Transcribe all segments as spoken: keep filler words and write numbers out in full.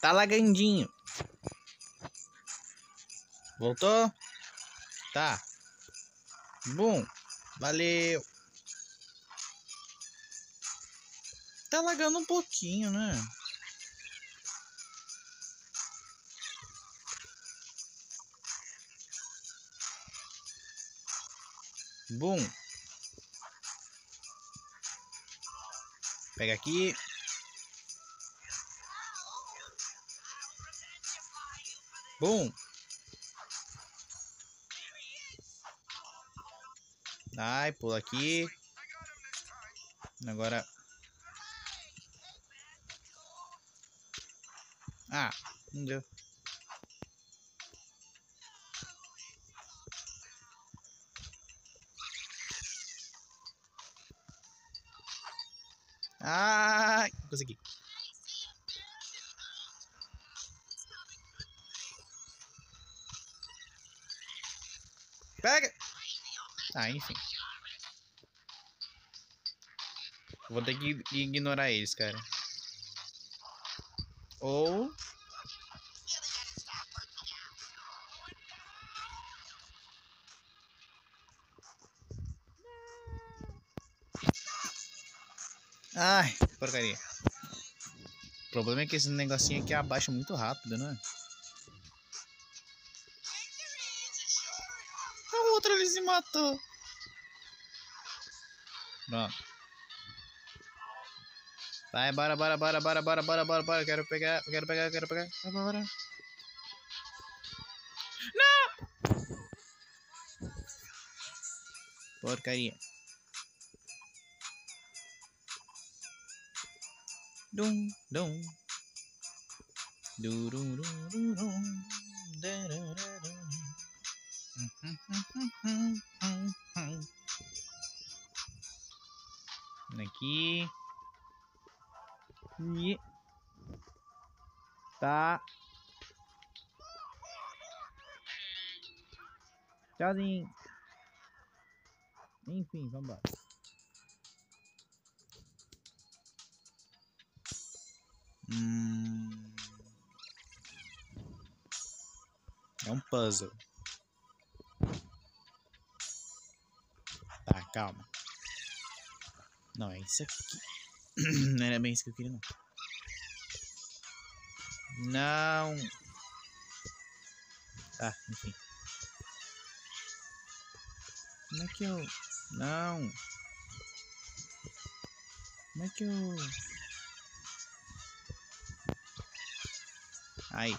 Tá lagandinho. Voltou? Tá. Bom. Valeu. Tá lagando um pouquinho, né? Bom. Pega aqui. Bom. Ai, pula aqui. Agora. Ah, não deu. Ah, consegui. Pega. Ah, enfim. Vou ter que ignorar eles, cara. Ou... Ai, porcaria. O problema é que esse negocinho aqui abaixa muito rápido, né? O outro ele se matou. Pronto. Vai, bora, bora, bora, bora, bora, bora, bora, bora. Quero pegar, quero pegar, quero pegar. Bora. Não! Porcaria. Dum, dum. Durururum. Aqui. E... Tá. Tchauzinho. Enfim, vambora. Hum... É um puzzle. Tá, calma. Não, é isso aqui. Não era bem isso que eu queria, não. Não. Tá, enfim. Como é que eu... Não. Como é que eu... Aí.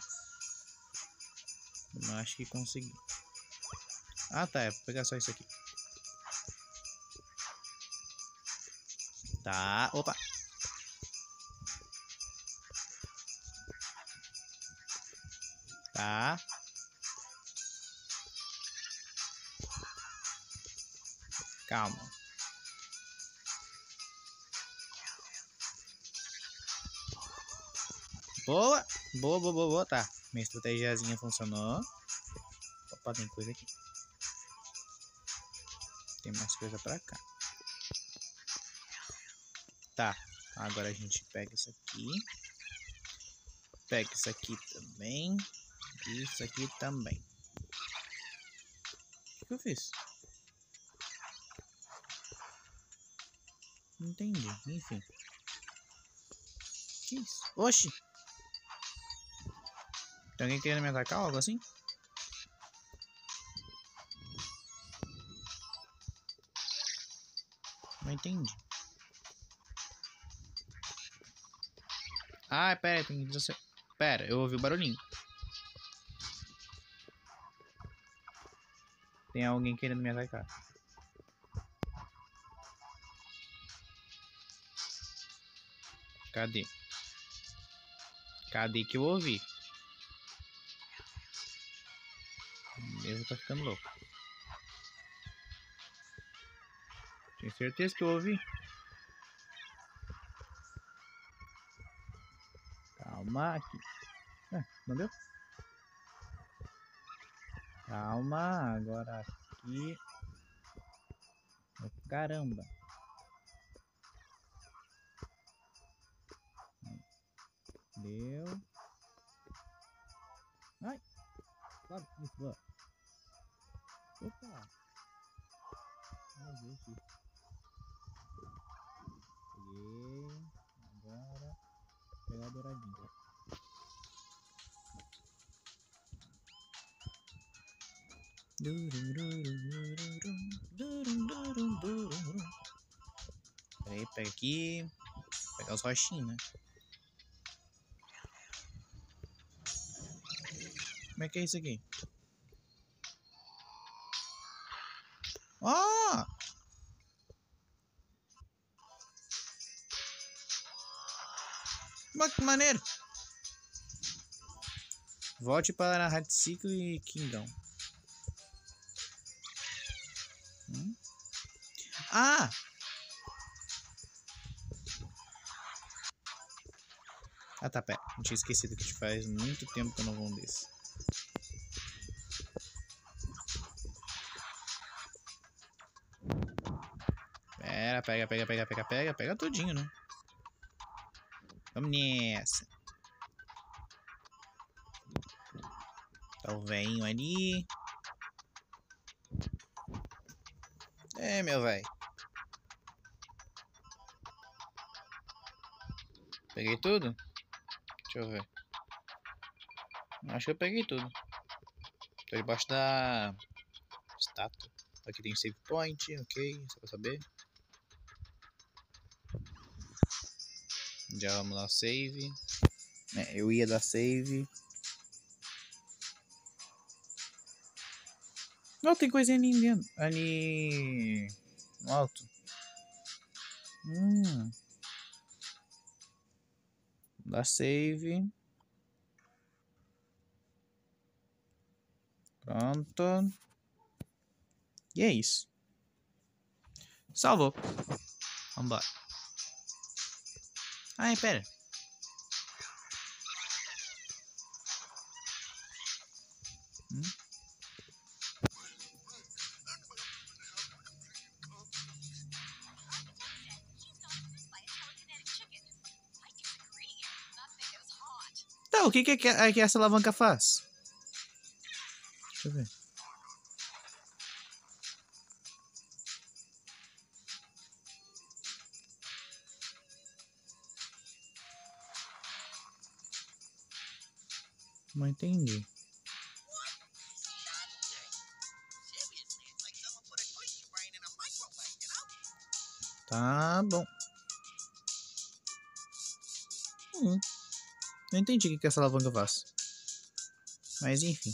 Eu acho que consegui. Ah, tá. É pra pegar só isso aqui. Tá. Opa. Tá. Calma. Boa. Boa, boa, boa, boa. Tá. Minha estratégiazinha funcionou. Opa, tem coisa aqui. Tem mais coisa pra cá. Tá. Agora a gente pega isso aqui. Pega isso aqui também. E isso aqui também. O que eu fiz? Não entendi. Enfim. Que isso? Oxi! Tem alguém querendo me atacar ou algo assim? Não entendi. Ah, pera, tem que dizer... Pera, eu ouvi o barulhinho. Tem alguém querendo me atacar. Cadê? Cadê que eu ouvi? Eu tô ficando louco. Tenho certeza que eu ouvi. Calma aqui. Ah, não deu? Calma, agora aqui. Oh, caramba. Deu. Sobe. Isso, boa. Opa. Meu Deus. Peguei. Agora. Pegar a douradinha. Peraí, pega aqui. Pegar os rochinhos, né? Como é que é isso aqui? Ah! Mas que maneiro! Volte para Hatsuko e Kingdom. Hum? Ah! Ah tá, pera. Eu tinha esquecido que faz muito tempo que eu não vou um desse. Pera, pega, pega, pega, pega, pega. Pega tudinho, né? Vamos nessa. Tá o velhinho ali. É, meu velho. Peguei tudo? Deixa eu ver. Acho que eu peguei tudo. Tô debaixo da estátua. Aqui tem save point, ok, só pra saber. Já vamos lá, save. É, eu ia dar save. Não, tem coisinha ali dentro. Ali no alto. Hum. Dá save. Pronto. E é isso. Salvou. Vambora. Ai, pera. Hum? Tá, o que, que, que, que essa alavanca faz? Deixa eu ver. Não entendi. Tá bom. Hum. Não entendi o que, que essa alavanca faz. Mas enfim.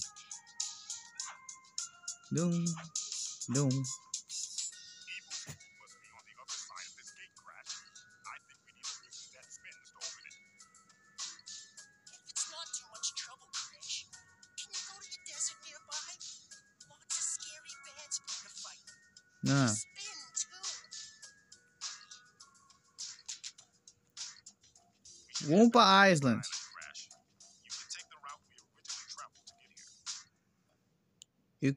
Dum. Dum. Ah. Wumpa Island. E...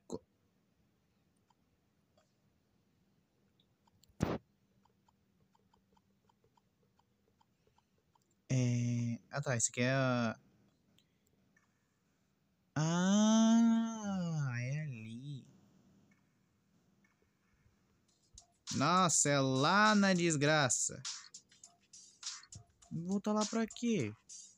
É... Ah tá, esse aqui é a... Ah, é ali. Nossa, é lá na desgraça. Voltar lá pra quê?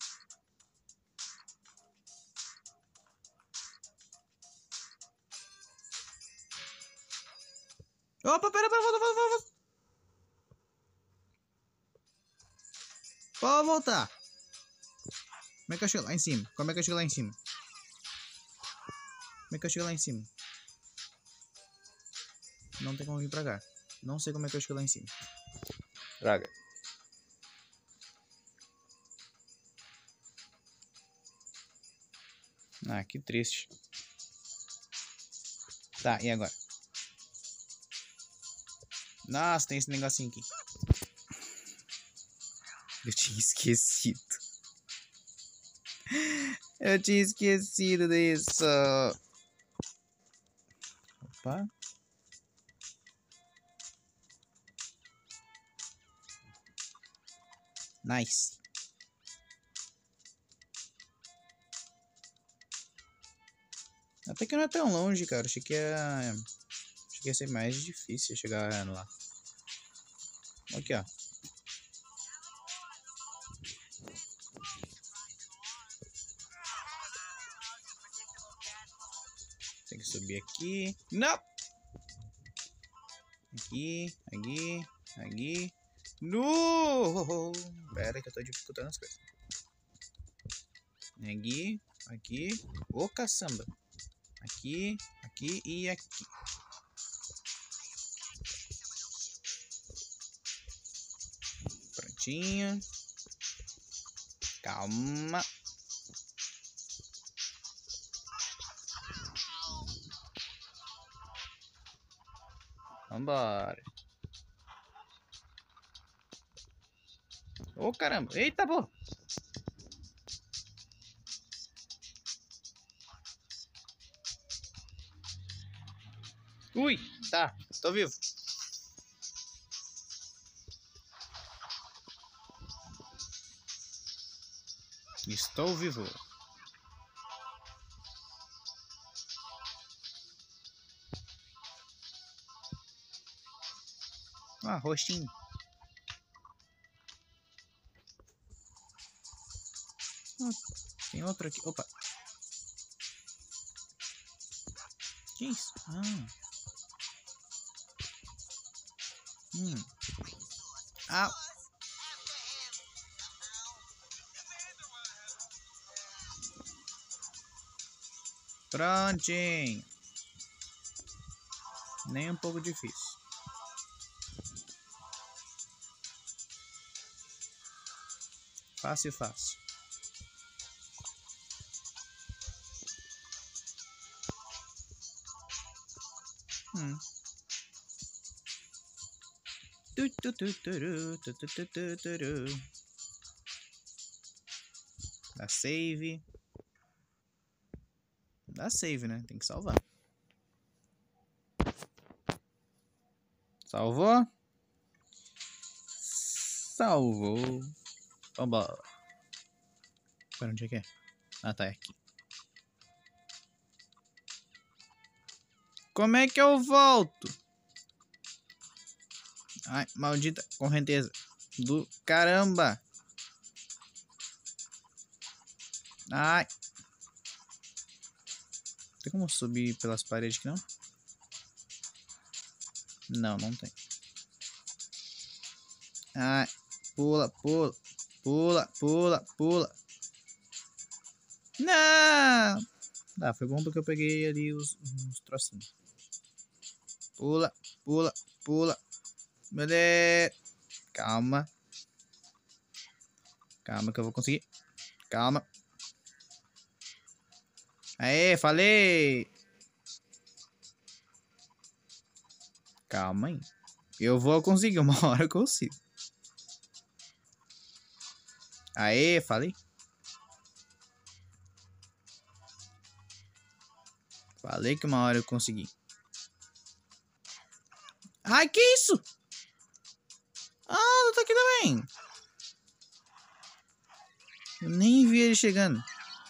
Opa, pera, pera, volta, volta, volta. Pode voltar. Como é que eu chego lá em cima? Como é que eu chego lá em cima? Como é que eu chego lá em cima? Não tem como vir pra cá. Não sei como é que eu chego lá em cima. Droga. Ah, que triste. Tá, e agora? Nossa, tem esse negocinho aqui. Eu tinha esquecido. Eu tinha esquecido disso. Opa. Nice. Até que não é tão longe, cara. Achei que ia... Achei que ia ser mais difícil chegar lá. Aqui, ó. Tem que subir aqui. Não! Aqui, aqui, aqui. No! Pera que eu tô dificultando as coisas. Aqui, aqui. Ô, caçamba. Aqui, aqui e aqui. Prontinho. Calma. Vambora. Ô, caramba. Eita, pô. Ui, tá. Tô vivo. Estou vivo. Ah, roxinho. Ah, tem outro aqui. Opa. Que isso? Ah. Hum. Ah. Prontinho. Nem um pouco difícil. Fácil, fácil. Hum. Tu, tu, tu, turu, tu, tu, tu, tu, turu. Dá save. Dá save, né? Tem que salvar. Salvou? Salvou. Vambora. Para onde é que é? Ah, tá, é aqui. Como é que eu volto? Ai, maldita correnteza. Do caramba. Ai. Tem como subir pelas paredes aqui, não? Não, não tem. Ai. Pula, pula. Pula, pula, pula. Não! Ah, foi bom porque eu peguei ali os, os trocinhos. Pula, pula, pula. Meu Deus. Calma. Calma que eu vou conseguir. Calma. Aê, falei. Calma aí. Eu vou conseguir. Uma hora eu consigo. Aê, falei. Falei que uma hora eu consegui. Ai, que isso? Ah, não tá aqui também. Eu nem vi ele chegando.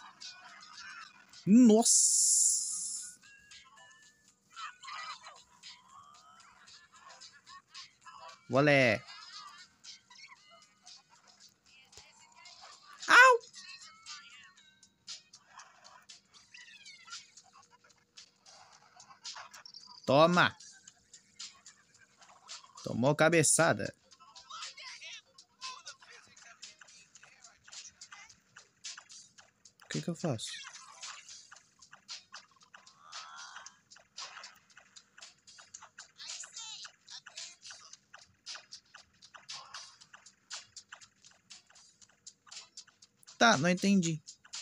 Nossa. Olé. Au. Toma. Tomou cabeçada. O que que eu faço? Tá, não entendi.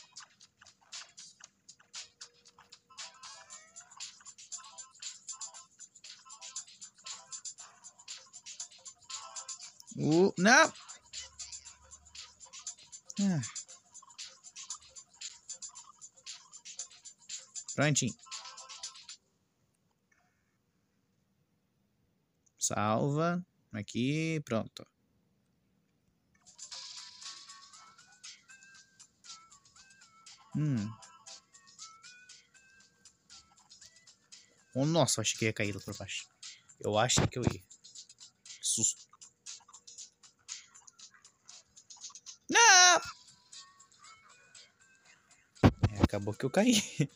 Uh, não. Ah. Prontinho. Salva. Aqui, pronto. Hum. Oh, nossa, eu achei que ia cair lá pra baixo. Eu achei que eu ia. Susto. Não! É, acabou que eu caí.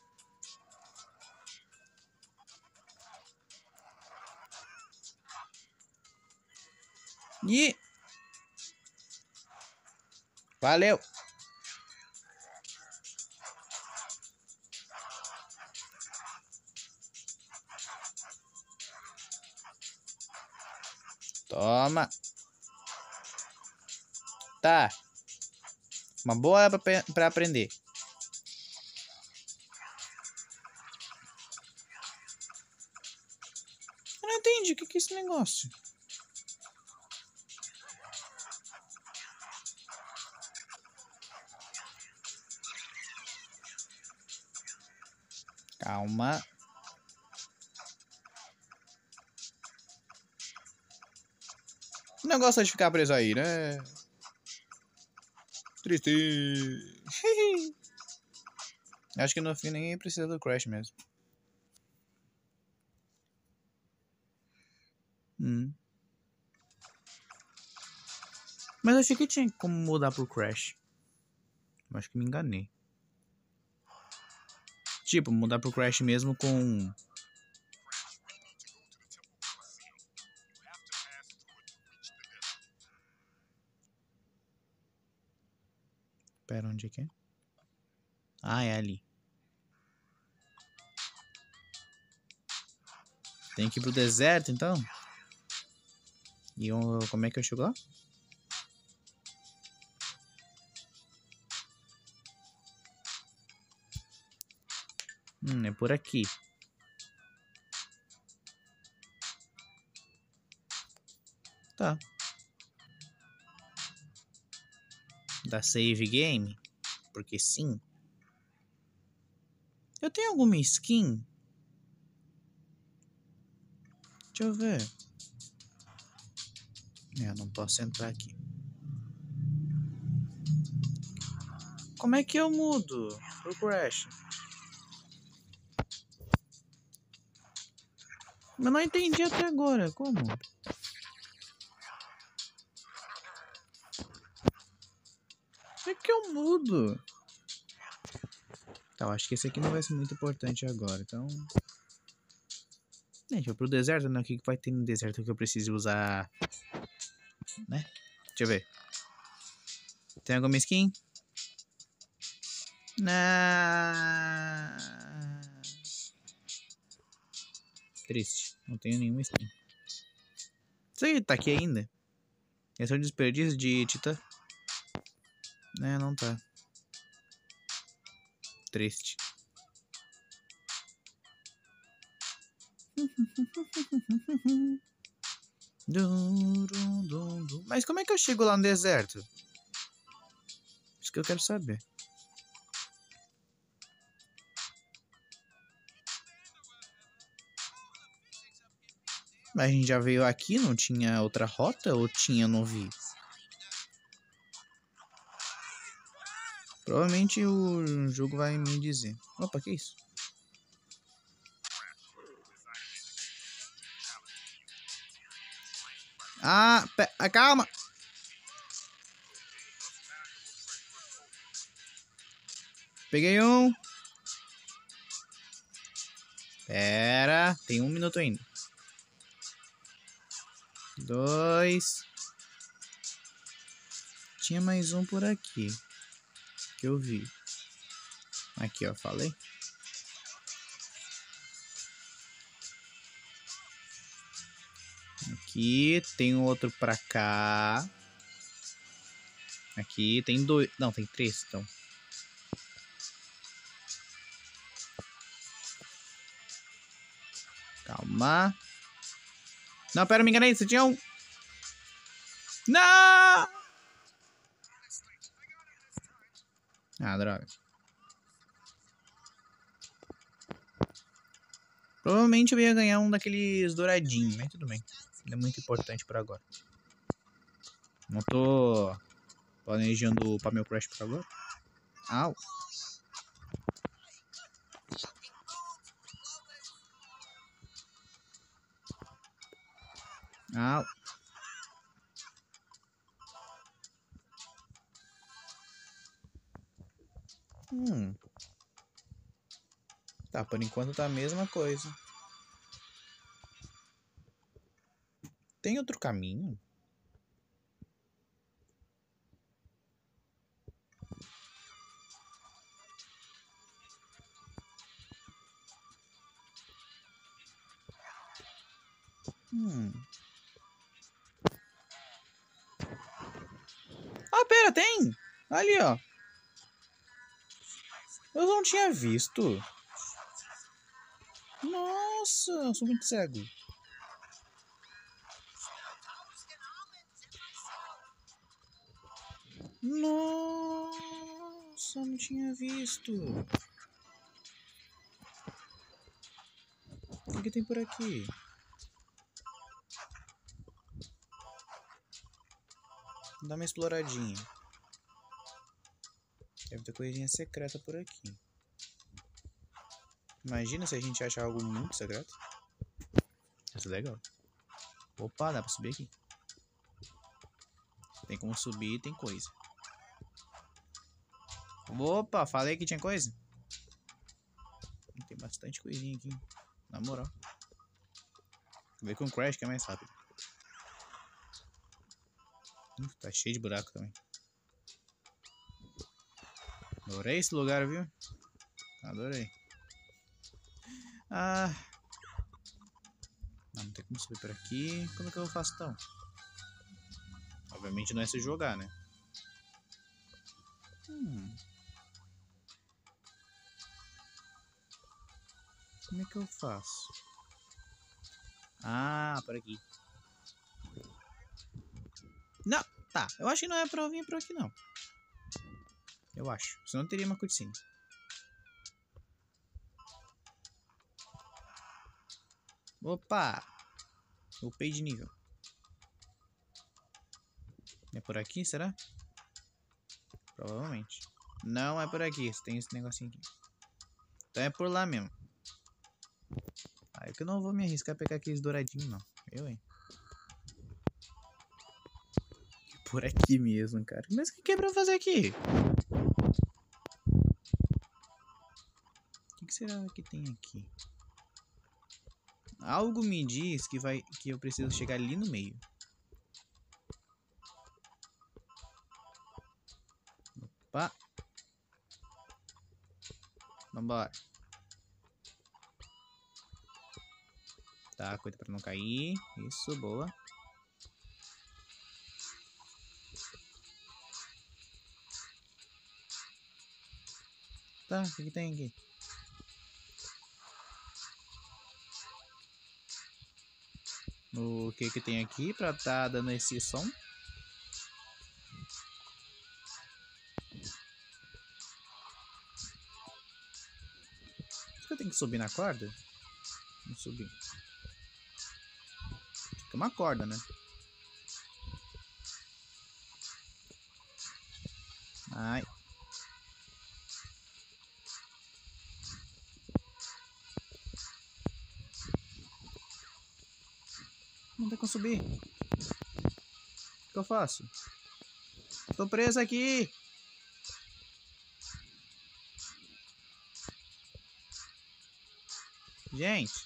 E... Valeu! Toma! Tá. Uma boa pra, pra aprender. Eu não entendi. O que, que é esse negócio? Calma. O negócio é de ficar preso aí, né? Triste. Acho que no fim ninguém precisa do Crash mesmo. Hum. Mas eu achei que tinha como mudar pro Crash. Eu acho que me enganei. Tipo, mudar pro Crash mesmo com... Pera, onde é que é? Ah, é ali. Tem que ir pro deserto, então? E eu, como é que eu chego lá? Hum, é por aqui. Tá. Da save game? Porque sim. Eu tenho alguma skin? Deixa eu ver. É, eu não posso entrar aqui. Como é que eu mudo pro Crash? Eu não entendi até agora. Como? Como é que eu mudo? Tá, eu acho que esse aqui não vai ser muito importante agora, então... Gente, eu vou pro deserto, né? O que vai ter no deserto que eu preciso usar? Né? Deixa eu ver. Tem alguma skin? Não. Triste. Não tenho nenhuma skin. Isso aí tá aqui ainda? Esse é um desperdício de titã? É, não tá. Triste. Mas como é que eu chego lá no deserto? Isso que eu quero saber. Mas a gente já veio aqui, não tinha outra rota? Ou tinha, não vi? Provavelmente o jogo vai me dizer. Opa, que isso? Ah, pe... ah, calma! Peguei um. Pera, tem um minuto ainda. Dois. Tinha mais um por aqui. Que eu vi. Aqui, ó, falei. Aqui, tem outro pra cá. Aqui, tem dois. Não, tem três, então. Calma. Não, pera, me enganei, você tinha um. Não! Ah, droga. Provavelmente eu ia ganhar um daqueles douradinhos, mas tudo bem. Não é muito importante por agora. Não tô planejando para meu Crash por agora. Au. Ah. Hum. Tá, por enquanto tá a mesma coisa. Tem outro caminho? Hum. Ah, pera, tem! Ali, ó. Eu não tinha visto. Nossa, eu sou muito cego. Nossa, não tinha visto. O que, que tem por aqui? Dá uma exploradinha. Deve ter coisinha secreta por aqui. Imagina se a gente achar algo muito secreto. Isso é legal. Opa, dá pra subir aqui. Tem como subir, tem coisa. Opa, falei que tinha coisa. Tem bastante coisinha aqui. Na moral. Vou ver com o Crash que é mais rápido. Uf, tá cheio de buraco também. Adorei esse lugar, viu? Adorei. Ah. Não, não tem como subir por aqui. Como é que eu faço então? Obviamente não é se jogar, né? Hum. Como é que eu faço? Ah, por aqui. Não, tá. Eu acho que não é pra eu vir por aqui, não. Eu acho. Senão teria uma cutscene. Opa! Upei de nível. É por aqui, será? Provavelmente. Não é por aqui. Tem esse negocinho aqui. Então é por lá mesmo. Ah, é que eu não vou me arriscar a pegar aqueles douradinhos, não. Eu, hein? Por aqui mesmo, cara. Mas o que, que é pra fazer aqui? O que, que será que tem aqui? Algo me diz que, vai, que eu preciso chegar ali no meio. Opa! Vambora. Tá, cuida pra não cair. Isso, boa. Tá, o que, que tem aqui? O que que tem aqui pra tá dando esse som? Acho que eu tenho que subir na corda? Vamos subir. Fica uma corda, né? Ai. Não tem como subir. O que eu faço? Tô preso aqui. Gente.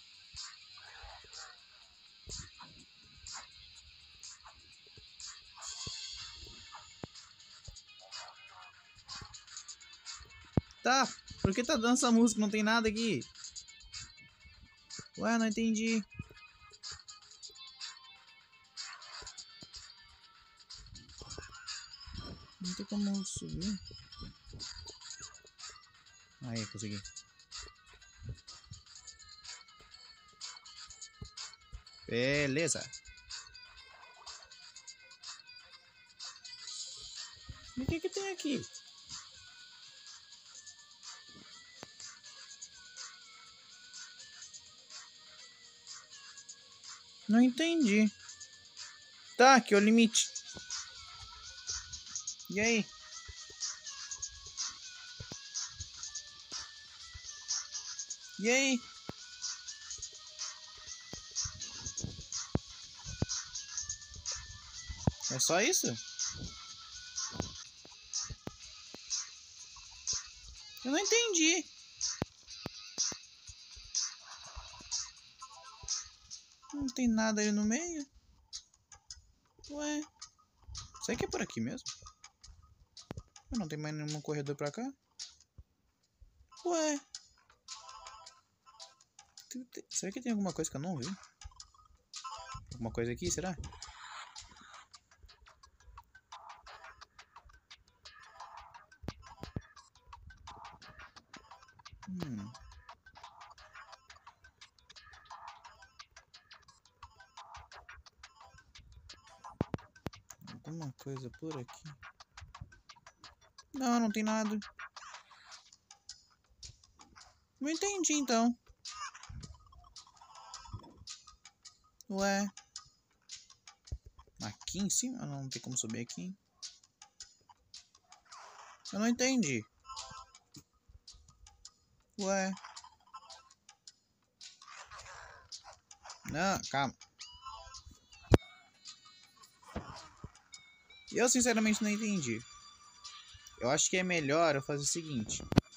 Tá. Por que tá dando essa música? Não tem nada aqui. Ué, não entendi. Não tem como subir. Aí, consegui. Beleza. E o que que tem aqui? Não entendi. Tá, aqui é o limite. E aí? E aí? É só isso? Eu não entendi. Não tem nada aí no meio? Ué. Será que é por aqui mesmo? Não tem mais nenhum corredor pra cá? Ué. Será que tem alguma coisa que eu não vi? Alguma coisa aqui, será? Hum. Alguma coisa por aqui? Não, não tem nada. Não entendi então. Ué. Aqui em cima? Não, não tem como subir aqui. Eu não entendi. Ué. Não, calma. Eu sinceramente não entendi. Eu acho que é melhor eu fazer o seguinte.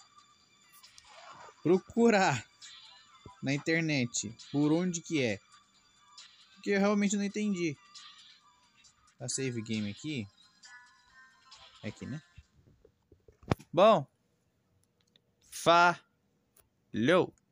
Procurar na internet por onde que é. Porque eu realmente não entendi. A save game aqui. É aqui, né? Bom. Falhou.